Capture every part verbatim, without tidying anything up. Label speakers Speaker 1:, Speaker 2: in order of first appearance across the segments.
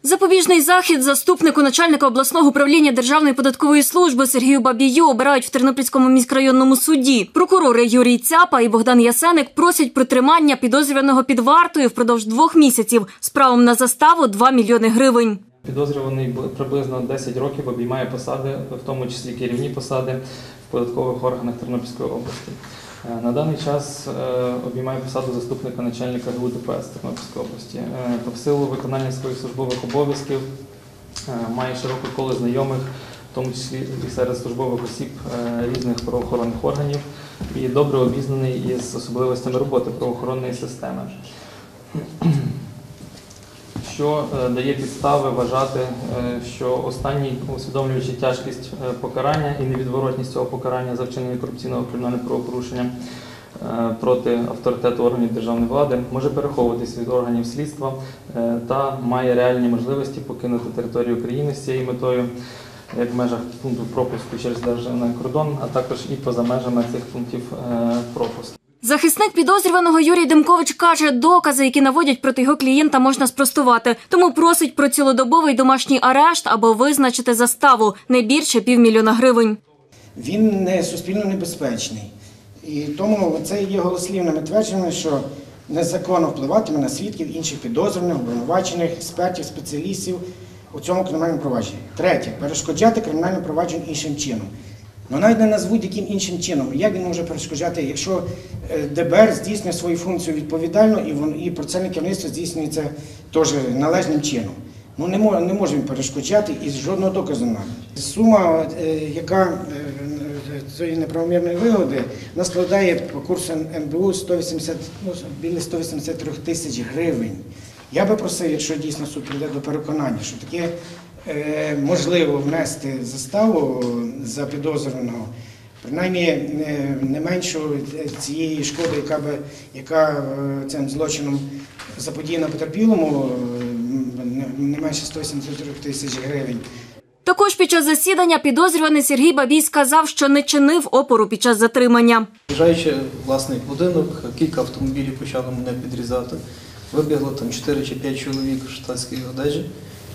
Speaker 1: Запобіжний захід заступнику начальника обласного управління Державної податкової служби Сергію Бабію обирають в Тернопільському міськрайонному суді. Прокурори Юрій Цяпа і Богдан Ясеник просять про тримання підозрюваного під вартою впродовж двох місяців з правом на заставу два мільйони гривень.
Speaker 2: Підозрюваний приблизно десять років обіймає посади, в тому числі керівні посади в податкових органах Тернопільської області. На даний час обіймає посаду заступника начальника ГУ ДПС Тернопільської області. В силу виконання своїх службових обов'язків має широке коло знайомих, в тому числі і серед службових осіб різних правоохоронних органів, і добре обізнаний із особливостями роботи правоохоронної системи, що дає підстави вважати, що останній, усвідомлюючи тяжкість покарання і невідворотність цього покарання за вчинення корупційного кримінального правопорушення проти авторитету органів державної влади, може переховуватись від органів слідства та має реальні можливості покинути територію України з цією метою, як в межах пункту пропуску через державний кордон, а також і поза межами цих пунктів пропуску.
Speaker 1: Захисник підозрюваного Юрій Демкович каже, докази, які наводять проти його клієнта, можна спростувати. Тому просить про цілодобовий домашній арешт або визначити заставу – не більше півмільйона гривень.
Speaker 3: Він не суспільно небезпечний. І тому це є голослівними твердженнями, що незаконно впливатиме на свідків, інших підозрюваних, обвинувачених, експертів, спеціалістів у цьому кримінальному провадженні. Третє – перешкоджати кримінальному провадженню іншим чином. Ну, навіть не назвуть яким іншим чином. Як він може перешкоджати, якщо ДБР здійснює свою функцію відповідально і про це керівництво здійснюється теж належним чином. Ну, не може, не може він перешкоджати і жодного доказу немає. Сума, яка цієї неправомірної вигоди, вона складає по курсу ен бе у сто вісімдесят, ну, біля сто вісімдесят три тисяч гривень. Я би просив, якщо дійсно суд прийде до переконання, що таке е, можливо внести заставу за підозрюваного, принаймні не, не меншу цієї шкоди, яка, би, яка цим злочином заподіяна потерпілому, не менше сто вісімдесят три тисяч гривень.
Speaker 1: Також під час засідання підозрюваний Сергій Бабій сказав, що не чинив опору під час затримання.
Speaker 4: Приїжджаючи в власний будинок, кілька автомобілів почали мене підрізати. Вибігло там чотири чи п'ять чоловік в штатській одежі.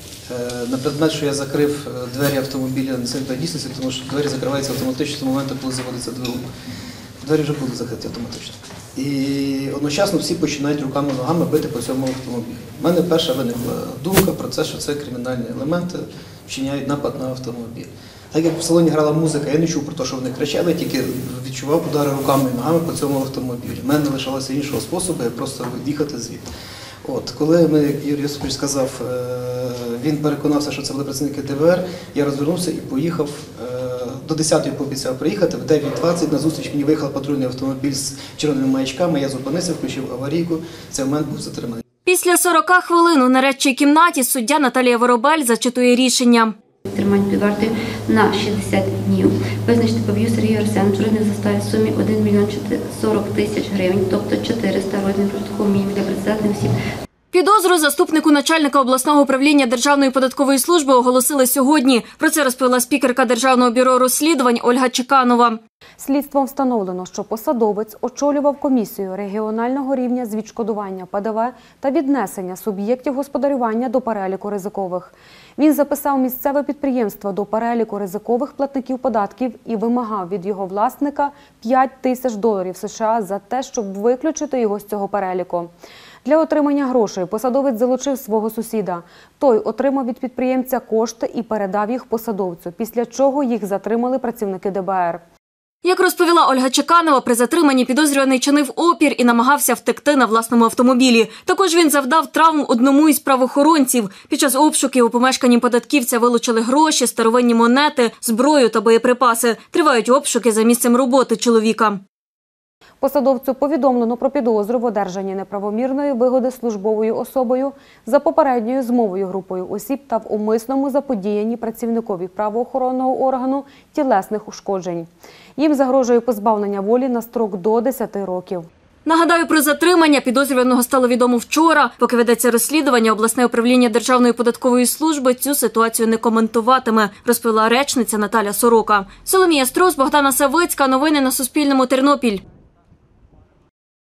Speaker 4: На предмет, що я закрив двері автомобіля, не сильно дійсності, тому що двері закриваються автоматично з моменту, коли заводиться двигун. Двері вже були закриті автоматично. І одночасно всі починають руками-ногами бити по цьому автомобілю. У мене перша виникла думка про те, що це кримінальні елементи вчиняють напад на автомобіль. Так як в салоні грала музика, я не чув про те, що вони кричали, тільки відчував удари руками і ногами по цьому автомобілю. У мене не лишалося іншого способу, як просто від'їхати звідти. От, коли ми, Юрій Йосипович сказав, він переконався, що це були працівники де ве ер, я розвернувся і поїхав, до десятої пообіцяв приїхати, в дев'ять двадцять на зустріч мені виїхав патрульний автомобіль з червоними маячками, я зупинився, включив аварійку, в цей момент був затриманий.
Speaker 1: Після сорока хвилин у нарадчій кімнаті суддя Наталія Воробель зачитує рішення.
Speaker 5: Тримання під вартою на шістдесят днів. Визначити Бабію Сергію Арсеновичу розмір застави в сумі один мільйон сорок тисяч гривень, тобто чотириста розмір прожиткового мінімуму для працездатних осіб.
Speaker 1: Підозру заступнику начальника обласного управління Державної податкової служби оголосили сьогодні. Про це розповіла спікерка Державного бюро розслідувань Ольга Чеканова.
Speaker 6: Слідством встановлено, що посадовець очолював комісію регіонального рівня з відшкодування пе де ве та віднесення суб'єктів господарювання до переліку ризикових. Він записав місцеве підприємство до переліку ризикових платників податків і вимагав від його власника п'ять тисяч доларів США за те, щоб виключити його з цього переліку. Для отримання грошей посадовець залучив свого сусіда. Той отримав від підприємця кошти і передав їх посадовцю, після чого їх затримали працівники де бе ер.
Speaker 1: Як розповіла Ольга Чеканова, при затриманні підозрюваний чинив опір і намагався втекти на власному автомобілі. Також він завдав травм одному із правоохоронців. Під час обшуків у помешканні податківця вилучили гроші, старовинні монети, зброю та боєприпаси. Тривають обшуки за місцем роботи чоловіка.
Speaker 6: Посадовцю повідомлено про підозру в одержанні неправомірної вигоди службовою особою за попередньою змовою групою осіб та в умисному заподіянні працівникові правоохоронного органу тілесних ушкоджень. Їм загрожує позбавлення волі на строк до десяти років.
Speaker 1: Нагадаю, про затримання підозрюваного стало відомо вчора. Поки ведеться розслідування, обласне управління Державної податкової служби цю ситуацію не коментуватиме, розповіла речниця Наталя Сорока. Соломія Струс, Богдана Савицька. Новини на Суспільному. Тернопіль.